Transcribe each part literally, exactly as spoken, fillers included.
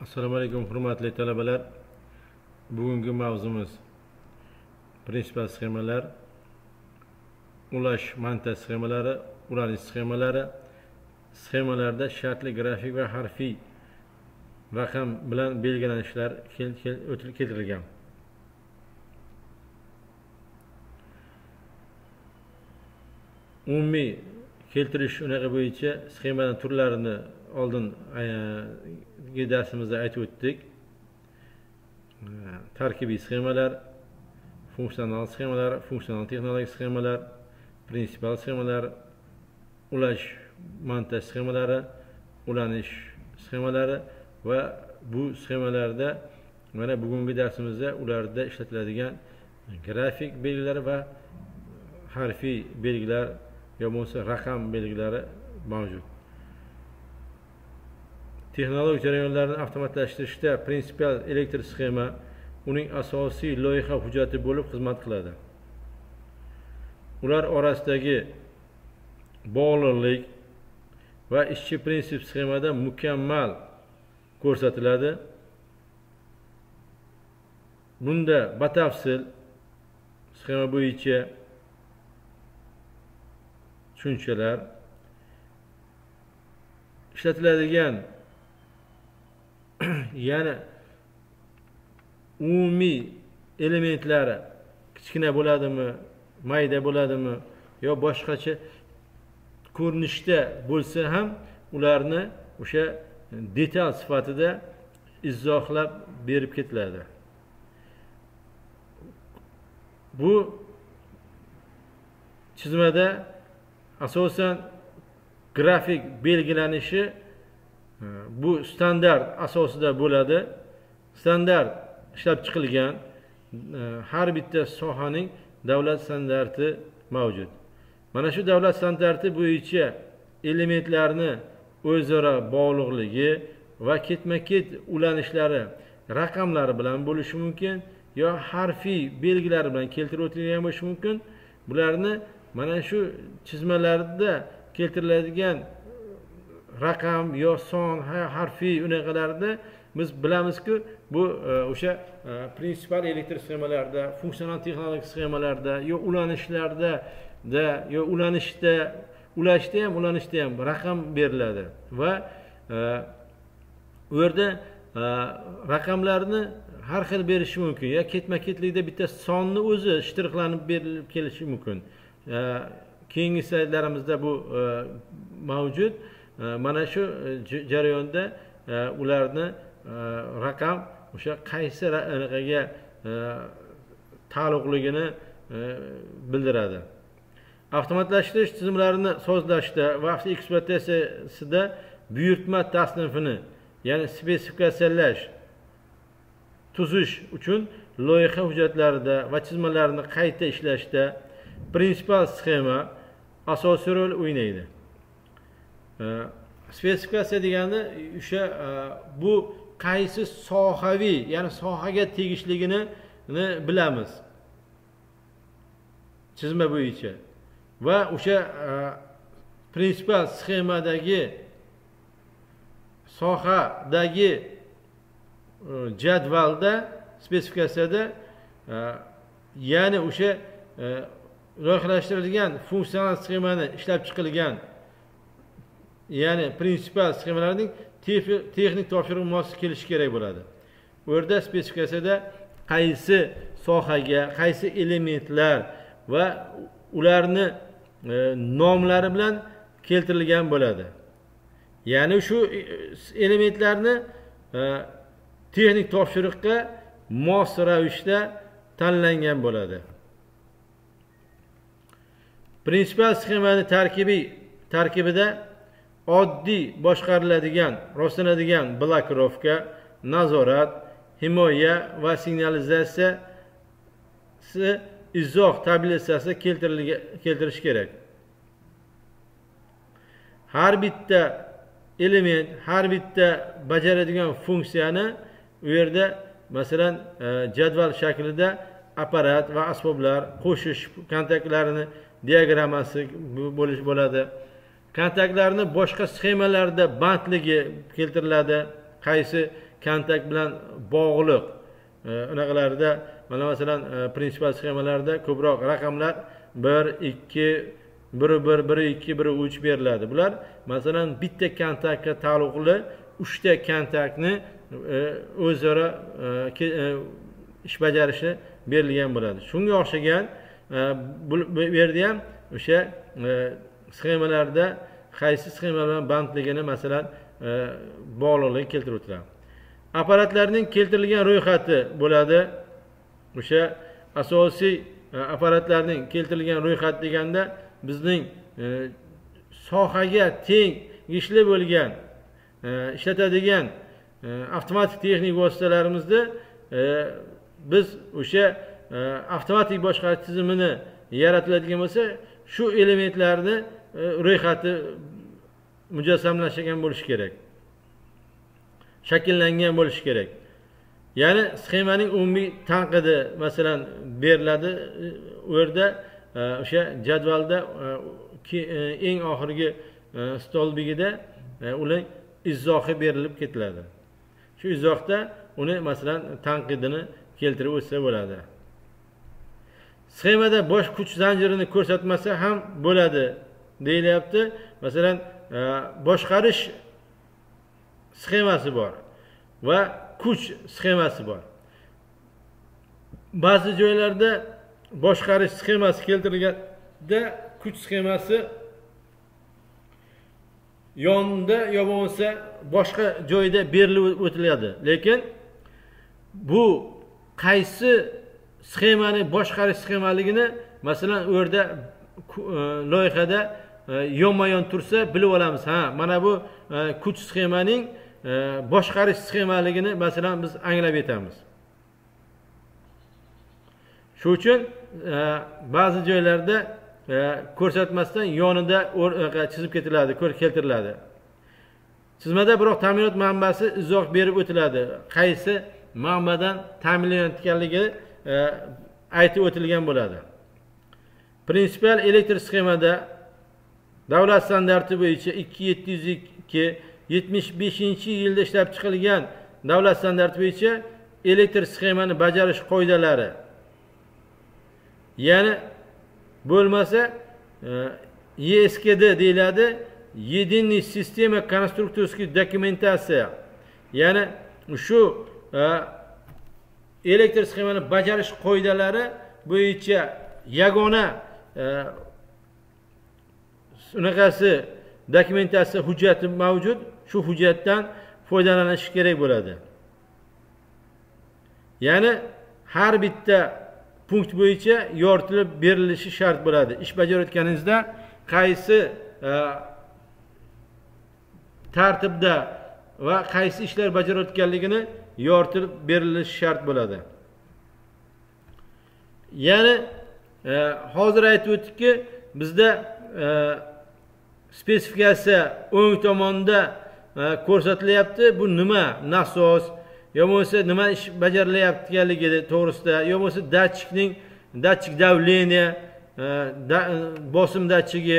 Assalomu alaykum hurmatli talabalar. Bugungi mavzumiz prinsipal sxemalar, ulash montaj sxemalari, ulanish sxemalari, sxemalarda shartli grafik va harfiy raqam bilan belgilanishlar keltirilgan. Umumiy keltirish unaqa bo'yicha sxemaning turlarini oldingi darsimizda aytib o'tdik. Tarkibiy sxemalar, funksional sxemalar, funksional texnologik sxemalar, prinsipal sxemalar, ulash montaj sxemalari, ulanish sxemalari va bu sxemalarda mana bugungi darsimizda ularda ishlatiladigan grafik belgilar va harfiy belgilar yo bo'lmasa raqam belgilari mavjud. Texnologik jarayonlarni avtomatlashtirishda prinsipal elektr sxema uning asosiy loyiha hujjati bo'lib xizmat qiladi. Ular orasidagi bog'liqlik va ishchi prinsip sxemada mukammal ko'rsatiladi. Bunda batafsil sxema bo'yicha tushunchalar, ishlatiladigan yana umumiy elementlari kichkina bo'ladimi, mayda bo'ladimi yo boshqacha ko'rinishda bo'lsa ham ularni o'sha detal sifatida izohlab berib ketiladi. Bu chizmada asosan grafik belgilanishi bu standart asosida bo'ladi. Standart ishlab chiqilgan, har bitta sohaning davlat standarti mavjud. Mana shu davlat standarti bo'yicha elementlarni o'zaro bog'liqligi va ketma-ket ulanishlari raqamlari bilan bo'lishi mumkin yo harfiy belgilar bilan keltirib o'tilgan bo'lishi mumkin. Bularni mana shu chizmalarda keltiriladigan raqam yo son, harfiy unaqalarda biz bilamizki, bu o'sha prinsipal elektr sxemalarda, funksional texnologik sxemalarda yo ulanishlarda da yo ulanishda, ulashda ham, ulanishda ham raqam beriladi va u yerda raqamlarni har xil berishi mumkin. Ya ketma-ketlikda bitta sonni o'zi shtirxlanib berilib kelishi mumkin. Keyingi slaydlarimizda bu mavjud. Mana shu jarayonda ularni raqam o'sha qaysi anaqaga taalluqligini bildiradi. Avtomatlashtirish tizimlarini sozlashda va ekspluatatsiyasida buyurtma tasnifini, ya'ni spesifikatsiyalash, tuzish uchun loyiha hujjatlarida va chizmalarni qayta ishlashda prinsipal sxema asosiy rol o'ynaydi. Spesifikatsiya degani o'sha bu qaysi sohaviy, ya'ni sohaga tegishligini bilamiz chizma bo'yicha va o'sha prinsipal sxemadagi sohadagi jadvalda spesifikatsiyada ya'ni o'sha loyihalashtirilgan funksional sxemani ishlab chiqilgan, ya'ni prinsipal sxemalarning texnik topshiriq mos kelishi kerak bo'ladi. Bu yerda spesifikatsiyada qaysi sohaga, qaysi elementlar va ularni nomlari bilan keltirilgan bo'ladi. Ya'ni shu elementlarni texnik topshiriqqa mos ravishda tanlangan bo'ladi. Prinsipal sxemani tarkibiy tarkibida oddiy boshqariladigan, rostlanadigan blokirovka, nazorat, himoya va signalizatsiyasi izoh tabelasi keltirish kerak. Har bitta element, har bitta bajaradigan funksiyani u yerda masalan jadval shaklida apparat va asboblar, qo'shish kontaktlarini diagrammasi bo'lish bo'ladi. Kontaktlarni boshqa sxemalarda bandligi keltiriladi. Qaysi kontakt bilan bog'liq unaqalarda mana masalan prinsipal sxemalarda ko'proq raqamlar bir ikki bir bir bir ikki bir uch beriladi. Bular masalan bitta kontaktga taalluqli uchta kontaktni o'zaro ish bajarishi berilgan bo'ladi. Shunga o'xshagan bu yerda ham o'sha sxemalarda qaysi sxema bilan bandligini masalan bog'liqlik keltirib o'tiladi. Apparatlarning keltirilgan ro'yxati bo'ladi. O'sha asosiy apparatlarning keltirilgan ro'yxat deganda bizning sohaga tegishli bo'lgan ishlatadigan avtomatik texnik vositalarimizni biz o'sha avtomatik boshqarish tizimini yaratiladigan bo'lsa, shu elementlarni ro'yxati mujassamlashgan bo'lishi kerak. Shakllangan bo'lishi kerak. Ya'ni sxemaning umumiy tanqidi masalan beriladi. U yerda o'sha jadvalda eng oxirgi stolbigida uning izohi berilib ketiladi. Shu izohda uni masalan tanqidini keltirib o'tsa bo'ladi. Sxemada bosh kuch zanjirini ko'rsatmasa ham bo'ladi deyilyapti. Masalan, boshqarish sxemasi bor va kuch sxemasi bor. Ba'zi joylarda boshqarish sxemasi keltirilganda kuch sxemasi yonda yo bo'lmasa boshqa joyda berilib o'tiladi. Lekin bu qaysi sxemani boshqarish sxemaligini masalan u yerda loyihada yonma-yon tursa bilib olamiz. Ha, mana bu kuch sxemaning boshqarish sxemaligini masalan biz anglab yetamiz. Shu uchun ba'zi joylarda ko'rsatmasdan yonida chizib ketiladi, keltiriladi. Chizmada biroq ta'minot manbasi izoh berib o'tiladi. Qaysi manbadan ta'minlanayotganligi aytib o'tilgan bo'ladi. Prinsipal elektr sxemada davlat standarti bo'yicha ikki ming yetti yuz ikki yetmish beshinchi yilda ishlab chiqilgan davlat standarti bo'yicha elektr sxemani bajarish qoidalari, ya'ni bo'lmasa E S K D deyiladi, Единый sistema konstruktorskiy dokumentatsiya, ya'ni shu elektr sxemani bajarish qoidalari bo'yicha yagona unaqasi dokumentatsiya hujjati mavjud. Shu hujjatdan foydalanish kerak bo'ladi. Ya'ni har bitta punkt bo'yicha yoritilib berilishi shart bo'ladi. Ish bajarayotganingizda qaysi tartibda va qaysi ishlar bajarayotganligini yoritib berilishi shart bo'ladi. Ya'ni hozir aytib o'tdikki, bizda spesifikatsiya o'ng tomonda ko'rsatilyapti. Bu nima? Nasos yo bo'lmasa nima ish bajarilayotganligi to'g'risida, yo bo'lmasa datchikning datchik davleniya, bosim datchigi,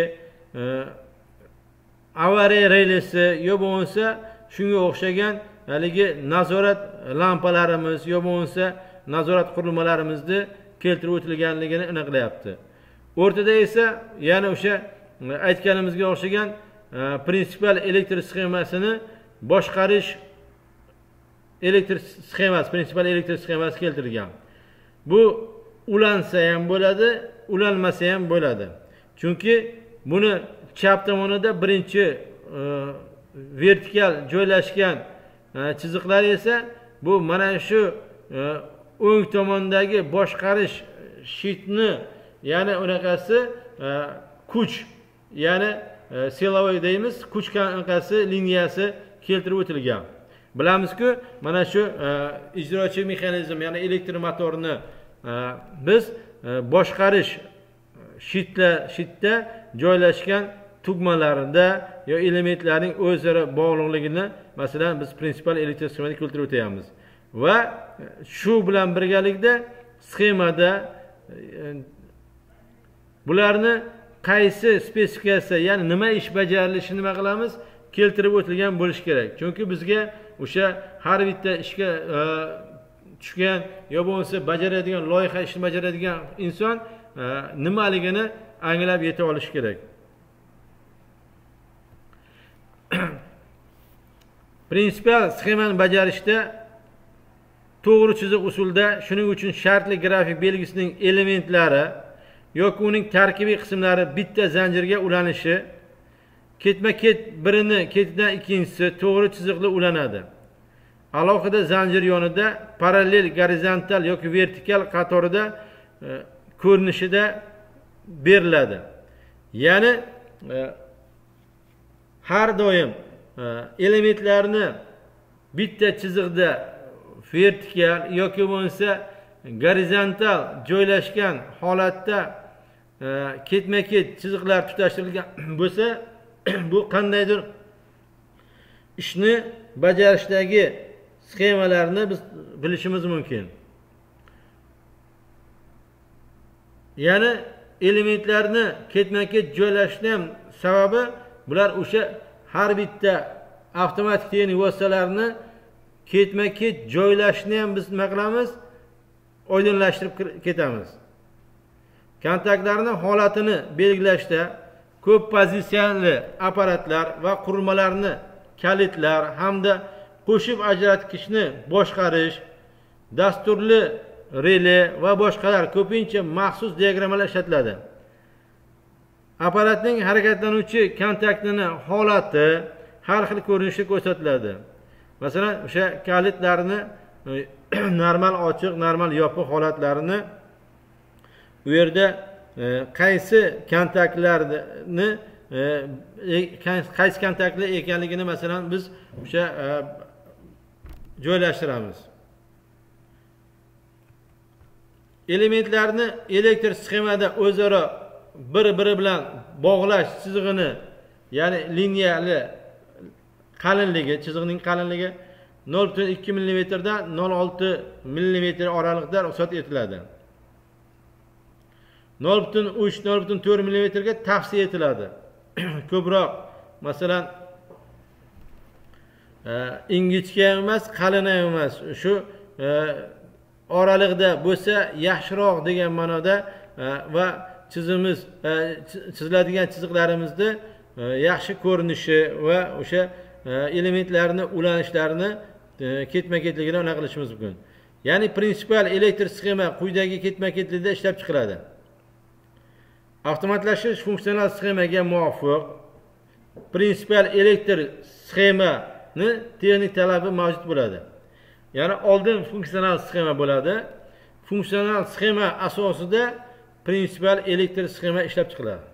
avariya relesi yo bo'lmasa shunga o'xshagan haligi nazorat lampalarimiz yo bo'lmasa nazorat qurilmalarimizni keltirib o'tilganligini aniqlayapti. O'rtada esa yana o'sha aytganimizga o'xshagan prinsipal elektr sxemasini boshqarish elektr sxemasi, prinsipal elektr sxemasi keltirilgan. Bu ulansa ham bo'ladi, ulanmasa ham bo'ladi. Chunki buni chap tomonida birinchi vertikal joylashgan chiziqlar esa bu mana shu o'ng tomondagi boshqarish shitni, ya'ni unaqasi kuch, ya'ni silovoy deymiz, kuch qanaqasi liniyasi keltirib o'tilgan. Bilamizki, mana shu ijrochi mexanizm, ya'ni elektr motorni biz boshqarish shitla shitda joylashgan tugmalarida yo elementlarning o'zaro bog'liqligini masalan biz prinsipal elektr sxemada keltirib o'tamiz. Va shu bilan birgalikda sxemada bularni qaysi spesifikatsiya, ya'ni nima ish bajarilishini nima qilamiz? keltirib o'tilgan bo'lishi kerak. Chunki bizga o'sha har bitta ishga e, tushgan yo bo'lmasa bajaradigan loyiha ishni bajaradigan inson e, nimaligini anglab yeta olishi kerak. Prinsipial sxemani bajarishda to'g'ri chiziq usulda shuning uchun shartli grafik belgisining elementlari yoki uning tarkibiy qismlari bitta zanjirga ulanishi, ketma-ket birini ketidan ikkinchisi to'g'ri chiziqli ulanadi. Alohida zanjir yonida parallel gorizontal yoki vertikal qatorida e, ko'rinishida beriladi. Ya'ni e, har doim e, elementlarni bitta chiziqda vertikal yoki bo'lmasa gorizontal joylashgan holatda ketma-ket chiziqlar tutashtirilgan bo'lsa, bu qandaydir ishni bajarishdagi sxemalarni biz bilishimiz mumkin. Ya'ni elementlarni ketma-ket joylashning ham sababi bular o'sha har bitta avtomatik texnik vositalarni ketma-ket joylashni ham biz nima qilamiz? Oydinlashtirib ketamiz. Kontaktlarning holatini belgilashda ko'p pozitsiyali apparatlar va qurilmalarni kalitlar hamda qo'shib ajratgichni boshqarish, dasturli relay va boshqalar ko'pincha maxsus diagrammalar ishlatiladi. Apparatning harakatlanuvchi kontaktining holati har xil ko'rinishda ko'rsatiladi. Masalan, o'sha kalitlarni normal ochiq, normal yopiq holatlarini u yerda e, qaysi kontaktlarni e, qaysi kontaktlar ekanligini masalan biz o'sha e, joylashtiramiz. Elementlarni elektr sxemada o'zaro bir-biri bilan bog'lash chizig'ini, ya'ni liniyali qalinligi, chiziqning qalinligi nol butun ikki millimetr dan nol butun olti millimetr oralig'ida ruxsat etiladi. nol butun uch nol butun to'rt millimetr ga tavsiya etiladi. Ko'proq masalan e, ingichka emas, qalin emas, shu e, oralig'ida bo'lsa yaxshiroq degan ma'noda e, va chizimiz e, chiziladigan chiziqlarimizni e, yaxshi ko'rinishi va o'sha e, elementlarni ulanishlarini ketma-ketligini aniq qilishimiz mumkin. Ya'ni prinsipial elektr sxema quyidagi ketma-ketlikda ishlab chiqiladi. Avtomatlashish funksional sxemaga muvofiq prinsipial elektr sxemani texnik talabi mavjud bo'ladi. Ya'ni oldin funksional sxema bo'ladi. Funksional sxema asosida prinsipial elektr sxema ishlab chiqiladi.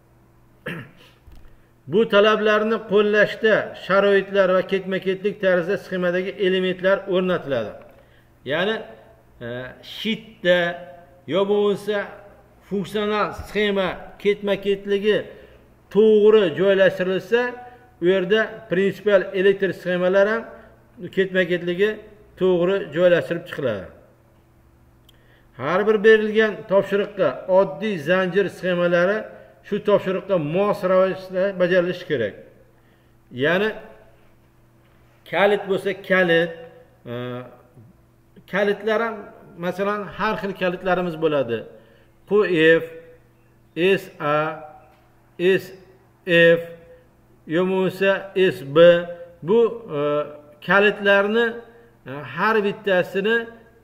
Bu talablarni qo'llashda sharoitlar va ketma-ketlik tarzda sxemadagi elementlar o'rnatiladi. Ya'ni e, sheetda yo bo'lsa funksional sxema ketma-ketligi to'g'ri joylashtirilsa, u yerda prinsipial elektr sxemalar ham ketma-ketligi to'g'ri joylashtirib chiqiladi. Har bir berilgan topshiriqqa oddiy zanjir sxemalari shu topshiriqqa mos ravishda bajarilishi kerak. Ya'ni kalit bo'lsa kalit, e, kalitlar ham masalan har xil kalitlarimiz bo'ladi. Q F, S A, S F, yo'msa S B bu e, kalitlarni e, har bittasini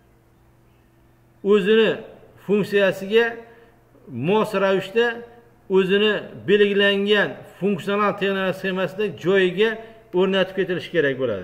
o'zini funksiyasiga mos ravishda o'zini belgilangan funksional texnika sxemasida joyiga o'rnatib ketilishi kerak bo'ladi.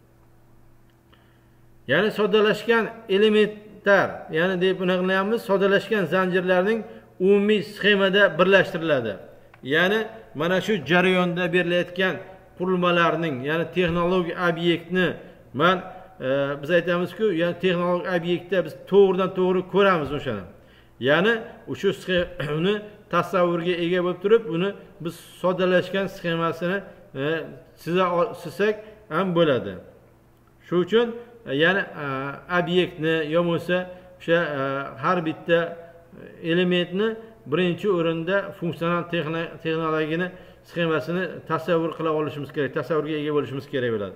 Ya'ni soddalashgan elementlar, ya'ni deb aniqlaymiz, soddalashgan zanjirlarning umumiy sxemada birlashtiriladi. Ya'ni mana shu jarayonda berilayotgan qurilmalarning, ya'ni texnologik obyektni men e, biz aytamizku, ya'ni texnologik obyektda biz to'g'ridan to'g'ri ko'ramiz o'shani. Ya'ni o'sha sxemani tasavvurga ega bo'lib turib, buni biz soddalashgan sxemasini e, siza olsak ham bo'ladi. Shu uchun ya'ni obyektni yo bo'lsa o'sha har bitta elementni birinchi o'rinda funksional texnologiyani sxemasini tasavvur qila olishimiz kerak, tasavvurga ega bo'lishimiz kerak bo'ladi.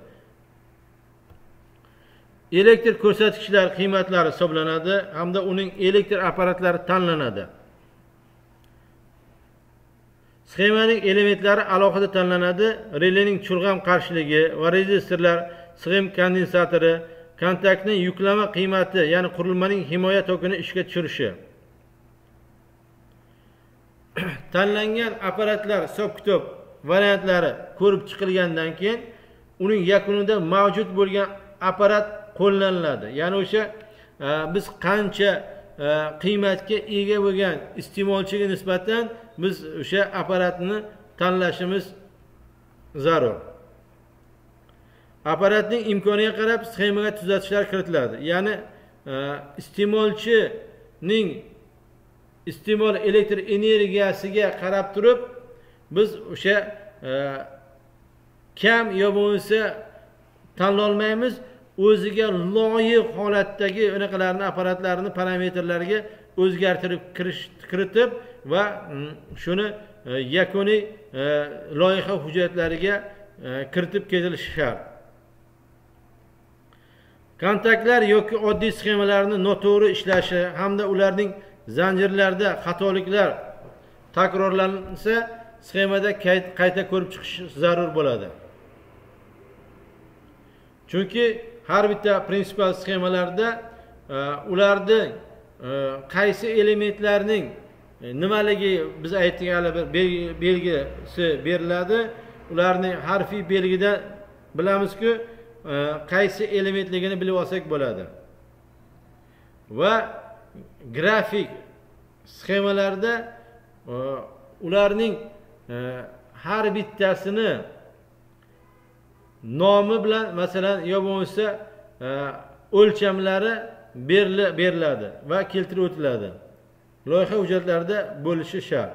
Elektr ko'rsatkichlar qiymatlari hisoblanadi hamda uning elektr apparatlari tanlanadi. Sxemaning elementlari alohida tanlanadi. Relayning chulg'am qarshiligi va rezistorlar, sxem kondensatori, kontaktning yuklama qiymati, ya'ni qurilmaning himoya tokini ishga tushirishi. Tanlangan apparatlar hisob-kitob variantlari ko'rib chiqilgandan keyin uning yakunida mavjud bo'lgan apparat qo'llaniladi. Ya'ni o'sha biz qancha qiymatga ega bo'lgan iste'molchiga nisbatan biz o'sha apparatni tanlashimiz zarur. Apparatning imkoniga qarab sxemaga tuzatishlar kiritiladi. Ya'ni iste'molchining iste'mol elektr energiyasiga qarab turib biz o'sha kam yo bo'lmasa tanlolmaymiz. O'ziga loyiq holatdagi unaqalarni apparatlarni parametrlariga o'zgartirib kiritib va shuni yakuniy loyiha hujjatlariga kiritib ketilishi shart. Kontaktlar yoki oddiy sxemalarni noto'g'ri ishlashi hamda ularning zanjirlarda xatoliklar takrorlansa, sxemada qayta ko'rib chiqish zarur bo'ladi. Chunki har bitta prinsipal sxemalarda ularning qaysi elementlarning nimaligi biz aytdik hali bir belgisi beriladi. Ularning harfiy belgida bilamizki qaysi elementligini bilib olsak bo'ladi. Va grafik sxemalarda ularning har bittasini nomi bilan masalan yo bo'lmasa o'lchamlari beriladi va keltirib o'tiladi. Loyiha hujjatlarida bo'lishi shart.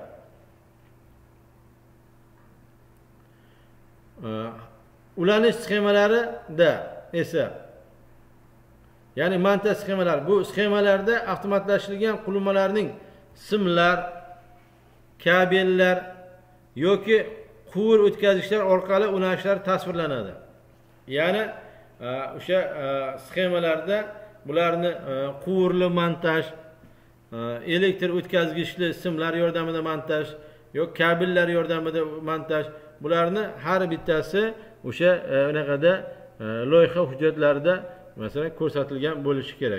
Ulanish sxemalarida esa ya'ni montaj sxemalar, bu sxemalarda avtomatlashtirilgan qurilmalarning simlar, kabellar yoki quvur o'tkazgichlar orqali ulanishlar tasvirlanadi. Ya'ni o'sha sxemalarda bularni quvurli montaj, elektr o'tkazgichli simlar yordamida montaj yoki kabellar yordamida montaj, bularni har bittasi o'sha unaqada loyiha hujjatlarida masalan ko'rsatilgan bo'lishi kerak.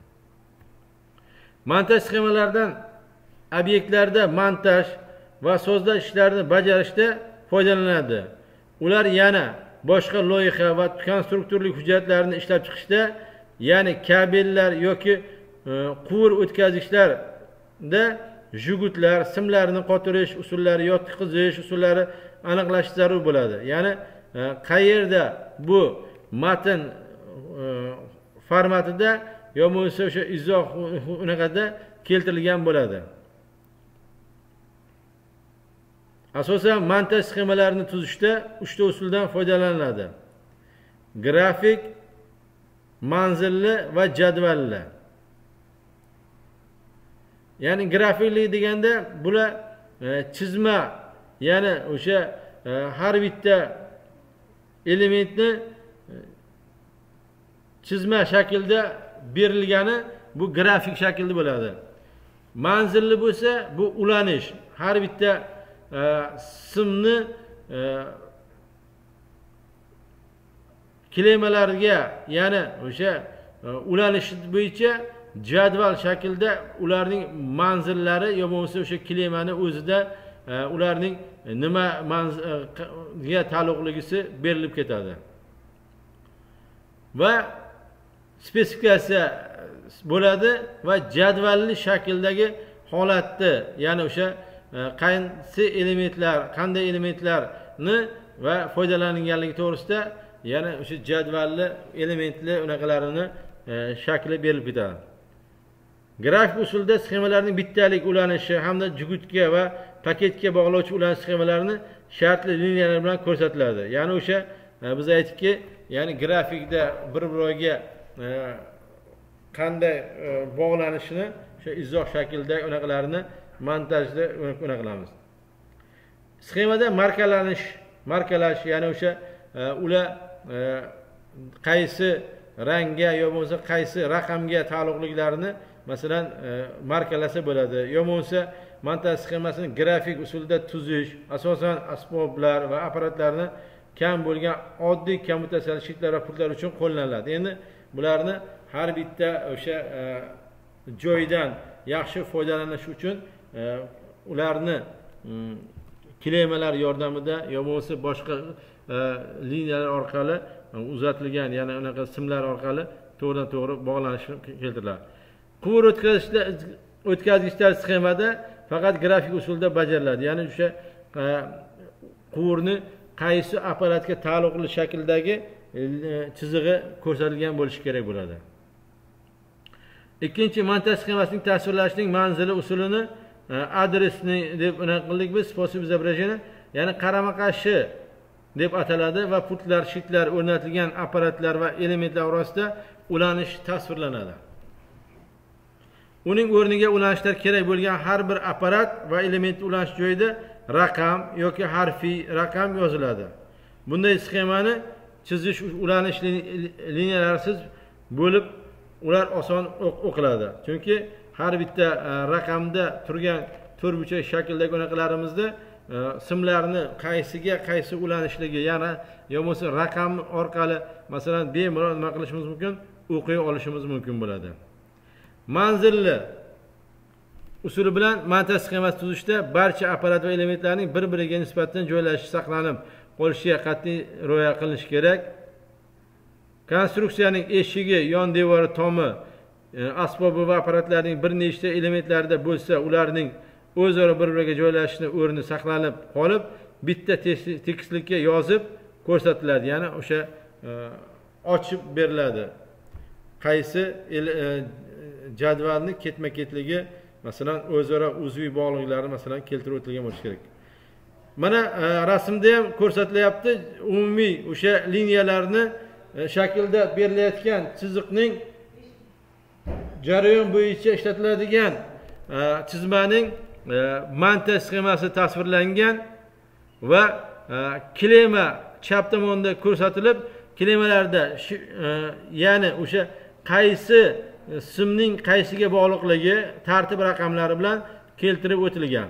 Montaj sxemalaridan obyektlarda montaj va sozlash ishlarini bajarishda foydalanadi. Ular yana boshqa loyiha va konstruktorlik hujjatlarini ishlab chiqishda, ya'ni kabellar yoki quvur o'tkazgichlarda jugutlar, simlarni qotirish usullari, yotqizish usullari aniqlash zarur bo'ladi. Ya'ni qayerda bu matn formatida yo bo'lmasa o'sha izoh unaqada keltirilgan bo'ladi. Asosan montaj sxemalarini tuzishda uchta usuldan foydalaniladi. Grafik, manzilli va jadvalli. Ya'ni grafiklik deganda bular chizma, ya'ni o'sha har bitta elementni chizma shaklda berilgani bu grafik shaklda bo'ladi. Manzilli bo'lsa bu ulanish. Har bitta simni kilemalarga, ya'ni o'sha ulanish bo'yicha jadval shaklda ularning manzillari yo bo'lmasa o'sha kilemani o'zida ularning nima manzilga taalluqligisi berilib ketadi. Va spesifikatsiya bo'ladi va jadvalli shakldagi holatni, ya'ni o'sha qaysi elementlar, qanday elementlarni va foydalanilganligi to'g'risida, ya'ni o'sha jadvalli elementli unaqalarini shakli berilib ketadi. Grafik usulda sxemalarning bittalik ulanishi hamda jugutga va paketga bog'lovchi ulanish sxemalarini shartli liniyalar bilan ko'rsatiladi. Ya'ni o'sha biz aytdikki, ya'ni grafikda bir-biriga qanday bog'lanishini o'sha izoh shaklda unaqalarini montajda unaqalamiz. sxemada markalanish, markalash, ya'ni o'sha ular qaysi rangga yo bo'lmasa qaysi raqamga taalluqliklarini masalan markalasa bo'ladi. Yo bo'lmasa montaj sxemasini grafik usulda tuzish, asosan asboblar va apparatlarni kam bo'lgan oddiy komputer shitlar va pultlar uchun qo'llaniladi. Endi bularni har bitta o'sha joydan yaxshi foydalanish uchun ularni klemalar yordamida yo bo'lmasa boshqa liniyalar orqali uzatilgan, ya'ni unaqa simlar orqali to'g'ridan to'g'ri bog'lanishi keltiriladi. Quvur o'tkazishlar o'tkazgichlar sxemada faqat grafik usulda bajariladi. Ya'ni o'sha quvurni qaysi apparatga taalluqli shakldagi chizig'i ko'rsatilgan bo'lishi kerak bo'ladi. Ikkinchi, montaj sxemasining tasvirlashning manzili usulini adresni deb unaqildik biz, sposob изображения, ya'ni qarama-qarshi deb ataladi va pultlar, shitlar o'rnatilgan apparatlar va elementlar orasida ulanish tasvirlanadi. Uning o'rniga ulanishlar kerak bo'lgan har bir apparat va element ulanish joyida raqam yoki harfiy raqam yoziladi. Bunday sxemani chizish ulanish liniyalarsiz bo'lib, ular oson o'qiladi. Chunki har bitta raqamda turgan to'rtburchak shakldagi unaqalarimizda simlarni qaysiga qaysi ulanishligi, ya'ni yo bo'lmasa raqam orqali masalan bemalol nima qilishimiz mumkin, o'qiy olishimiz mumkin bo'ladi. Manzilli usuli bilan montaj sxemasi tuzishda barcha apparat va elementlarning bir-biriga nisbatan joylashishi saqlanib qolishiga qat'iy rioya qilinishi kerak. Konstruksiyaning eshigi, yon devori, tomi, asbobi va apparatlarning bir nechta elementlarida bo'lsa, ularning o'zaro bir-biriga joylashishini o'rni saqlanib qolib, bitta tekislikka yozib ko'rsatiladi. Ya'ni o'sha ochib beriladi. Qaysi jadvalning ketma-ketligi, masalan, o'zaro uzviy bog'liqlari masalan keltirib o'tilgan bo'lishi kerak. Mana rasmda ham ko'rsatilyapti, umumiy o'sha liniyalarni shaklda berilayotgan chiziqning jarayon bo'yicha ishlatiladigan chizmaning montaj sxemasi tasvirlangan va klema chap tomonda ko'rsatilib, klemalarda ya'ni o'sha qaysi simning qaysiga bog'liqligi tartib raqamlari bilan keltirib o'tilgan.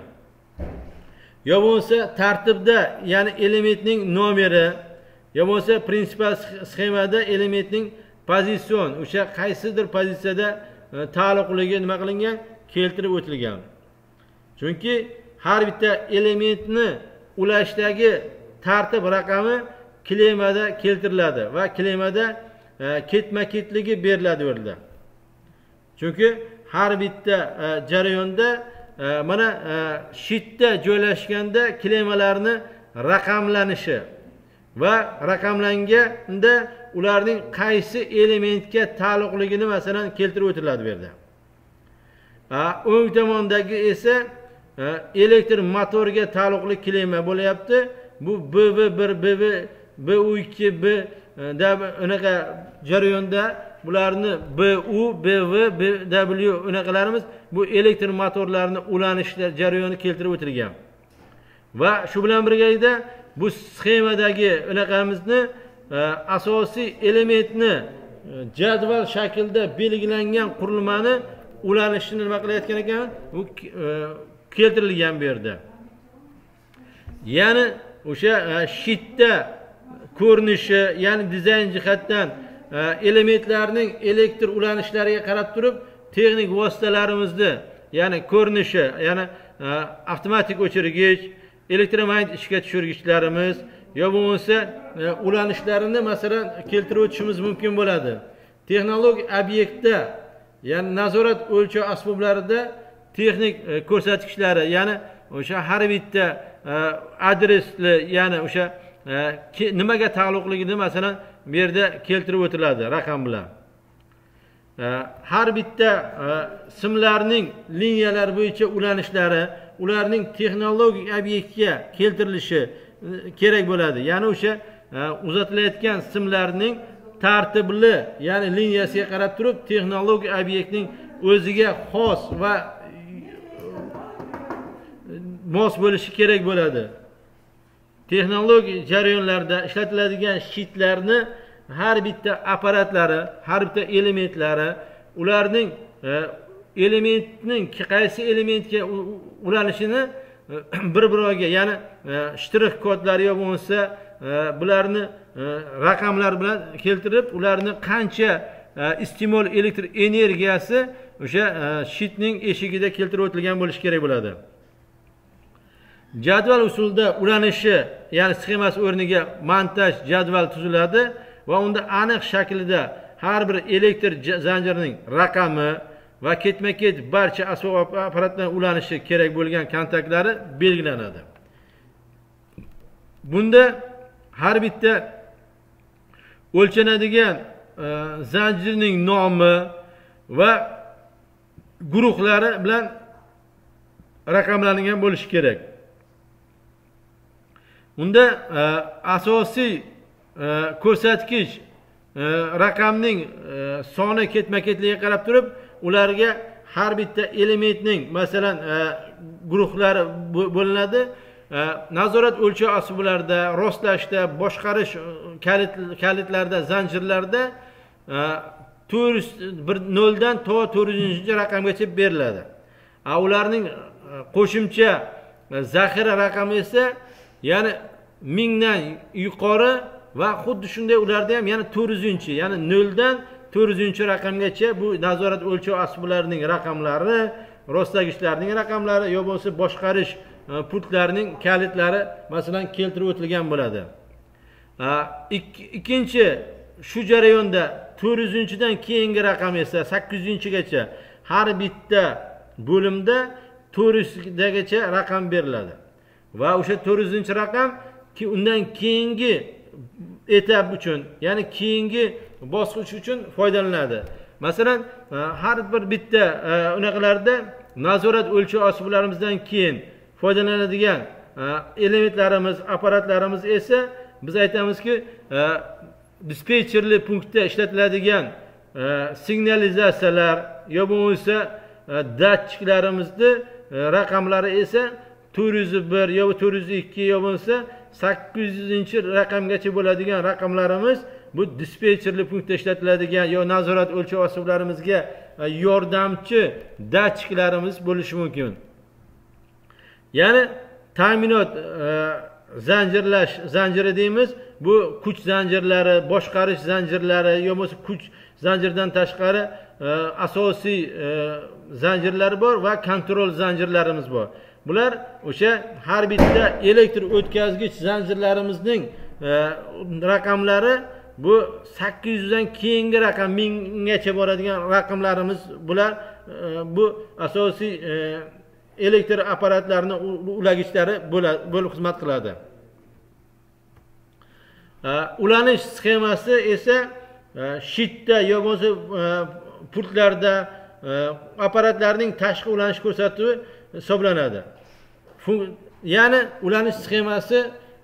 Yo bo'lsa tartibda, ya'ni elementning nomeri, yo bo'lsa prinsipal sxemada elementning pozitsion, o'sha qaysidir pozitsiyada taalluqligi nima qilingan, keltirib o'tilgan. Chunki har bitta elementni ulashdagi tartib raqami klemada keltiriladi va klemada ketma-ketligi beriladi o'rnida. Chunki har bitta jarayonda mana shitda joylashganda klemalarni raqamlanishi va raqamlanganda ularning qaysi elementga taalluqligini masalan keltirib o'tiladi bu yerda. O'ng tomondagi esa elektr motorga taalluqli klema bo'layapti. Bu B V bir, B V B U ikki, B da unaqa jarayonda bularni B U, B V, B W unaqalarimiz bu elektr motorlarni ulanishlar jarayoni keltirib o'tilgan. Va shu bilan birgalikda bu sxemadagi unaqamizni asosiy elementni jadval shaklda belgilangan qurilmani ulanishini nima qilayotgan ekan, bu keltirilgan bu yerda. Ya'ni o'sha shitda ko'rinishi, ya'ni dizayn jihatdan elementlarning elektr ulanishlariga qarab turib, texnik vositalarimizni, ya'ni ko'rinishi, ya'ni avtomatik o'chirgich, elektromagnit ishga tushirgichlarimiz yo bo'lmasa ulanishlarini masalan keltirib o'tishimiz mumkin bo'ladi. Texnologik obyektda, ya'ni nazorat o'lchov asboblarida texnik ko'rsatkichlari, ya'ni o'sha har bitta adresli, ya'ni o'sha nimaga taalluqligini masalan bu yerda keltirib o'tiladi raqam bilan. Har bitta simlarning liniyalar bo'yicha ulanishlari, ularning texnologik obyektga keltirilishi kerak bo'ladi. Ya'ni o'sha uzatilayotgan simlarning tartibli, ya'ni liniyasiga qarab turib, texnologik obyektning o'ziga xos va mos bo'lishi kerak bo'ladi. texnologik jarayonlarda ishlatiladigan shitlarni har bitta apparatlari, har bitta elementlari, ularning elementning qaysi elementga ulanishini bir-biriga, ya'ni shtrix kodlari yo bo'lsa bularni raqamlar bilan keltirib, ularni qancha iste'mol elektr energiyasi o'sha shitning eshigida keltirib o'tilgan bo'lishi kerak bo'ladi. Jadval usulida ulanishi, ya'ni sxemasi o'rniga montaj jadval tuziladi va unda aniq shaklda har bir elektr zanjirining raqami va ketma-ket barcha asbob apparatlarning ulanishi kerak bo'lgan kontaktlari belgilanadi. Bunda har bitta o'lchanadigan zanjirning nomi va guruhlari bilan raqamlangan bo'lishi kerak. Unda asosiy ko'rsatkich raqamning soni ketma-ketligiga qarab turib, ularga har bitta elementning, masalan, guruhlari bo'linadi. Nazorat o'lchov asboblarida, rostlashda, boshqarish kalitlarda, zanjirlarda nol dan to to'rt yuz raqamgacha beriladi. Ularning qo'shimcha zaxira raqami esa, ya'ni mingdan yuqori va xuddi shunday ularda ham yana to'rt yuz, ya'ni nol dan to'rt yuz raqamgacha bu nazorat o'lchov asboblarining raqamlari, rostlagichlarning raqamlari yo bo'lsa boshqarish pultlarining kalitlari masalan keltirib o'tilgan bo'ladi. Ikkinchi shu jarayonda to'rt yuz dan keyingi raqam esa sakkiz yuz gacha har bitta bo'limda to'rt yuz gacha raqam beriladi. Va o'sha to'rt yuz raqam ki undan keyingi etap uchun, ya'ni keyingi bosqich uchun foydalanadi. Masalan, har bir bitta unaqalarda nazorat o'lchov asboblarimizdan keyin foydalanadigan elementlarimiz, apparatlarimiz esa biz aytamizki, dispetcherli punktda ishlatiladigan signalizatsiyalar yo bo'lmasa datchiklarimizni raqamlari esa to'rt yuz bir yo to'rt yuz ikki yo bo'lsa sakkiz yuz raqamgacha bo'ladigan raqamlarimiz bu dispetcherli punktda ishlatiladigan yo nazorat o'lchov asboblarimizga yordamchi datchiklarimiz bo'lishi mumkin. Ya'ni ta'minot zanjirlash zanjiri deymiz. Bu kuch zanjirlari, boshqarish zanjirlari yo bo'lmasa kuch zanjirdan tashqari asosiy zanjirlar bor va kontrol zanjirlarimiz bor. Bular o'sha har bitta elektr o'tkazgich zanjirlarimizning raqamlari bu sakkiz yuz dan keyingi raqam minggacha boradigan raqamlarimiz bular. Bu asosiy elektr apparatlarini ulagichlari bo'lib xizmat qiladi. Ulanish sxemasi esa shitda yo bo'lmasa pultlarda apparatlarning tashqi ulanish ko'rsatuvi hisoblanadi. Ya'ni ulanish sxemasi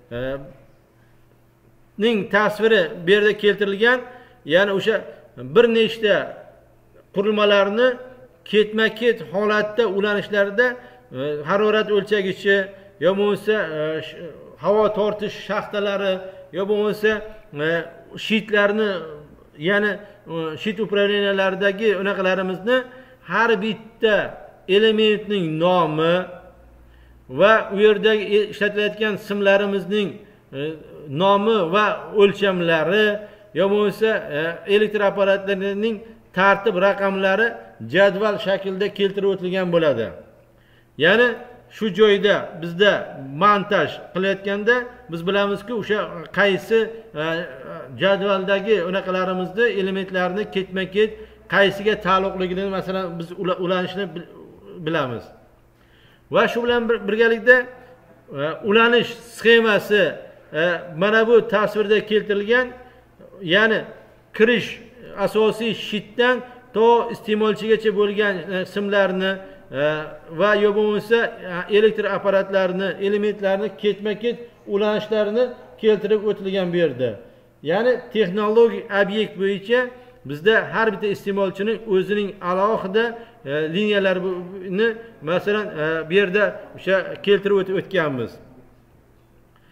ning tasviri bu yerda keltirilgan, ya'ni o'sha bir nechta qurilmalarni ketma-ket holatda ulanishlarida harorat o'lchagichi yo bo'lmasa havo tortish shaxtalari yo bo'lmasa shitlarni, ya'ni shit upravleniyalardagi unaqalarimizni har bitta elementning nomi va u yerdagi ishlatilayotgan simlarimizning nomi va o'lchamlari yo bo'lmasa elektr apparatlarining tartib raqamlari jadval shaklda keltirib o'tilgan bo'ladi. Ya'ni shu joyda bizda montaj qilayotganda biz bilamizki, o'sha qaysi jadvaldagi unaqalarimizni, elementlarni ketma-ket qaysiga taalluqligini masalan biz ulanishni bilamiz. Va shu bilan birgalikda ulanish sxemasi mana bu tasvirda keltirilgan, ya'ni kirish asosiy shitdan to iste'molchigacha bo'lgan simlarni va yo bo'lmasa elektr apparatlarini, elementlarni ketma-ket ulanishlarini keltirib o'tilgan bu yerda. Ya'ni texnologik obyekt bo'yicha bizda har bitta iste'molchining o'zining alohida liniyalarini masalan bu yerda o'sha keltirib o'tganmiz.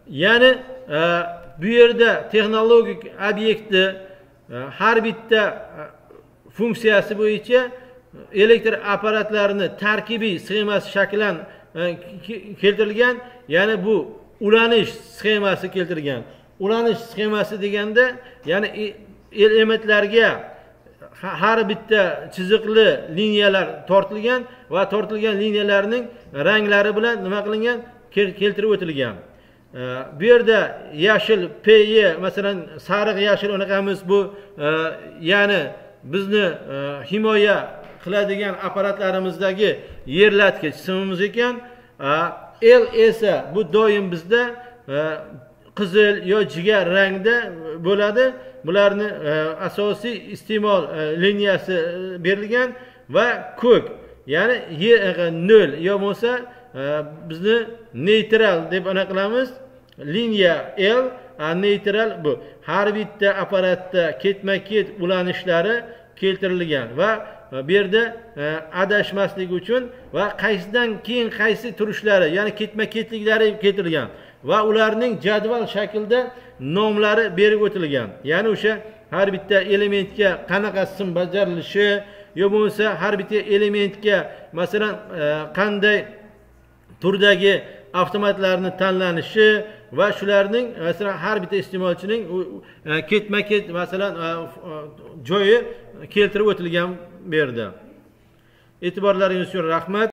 Ya'ni bu yerda texnologik obyektni har bitta funksiyasi bo'yicha elektr apparatlarini tarkibiy sxemasi shaklan keltirilgan. Ya'ni bu ulanish sxemasi keltirilgan. Ulanish sxemasi deganda, ya'ni elementlarga har bitta chiziqli liniyalar tortilgan va tortilgan liniyalarning ranglari bilan nima qilingan, keltirib o'tilgan. Bu yerda yashil P Y, masalan, sariq yashil unaqamiz bu, ya'ni bizni himoya qiladigan apparatlarimizdagi yerlatgich simimiz ekan. L esa bu doim bizda qizil yo jigar rangda bo'ladi. Bularni asosiy iste'mol liniyasi berilgan va ko'k, ya'ni nol yo bo'lsa bizni neytral deb ana qilamiz. Liniya L, neytral bu. Har bitta apparatda ketma-ket ulanishlari keltirilgan va bu yerda adashmaslik uchun va qaysidan keyin qaysi turishlari, ya'ni ketma-ketliklari keltirilgan va ularning jadval shaklda nomlari berib o'tilgan. Ya'ni o'sha har bitta elementga qanaqa sim bajarilishi yo bo'lsa har bitta elementga masalan qanday turdagi avtomatlarni tanlanishi va shularning masalan har bitta iste'molchining ketma-ket masalan joyi keltirib o'tilgan bu yerda. E'tiborlaringiz uchun rahmat.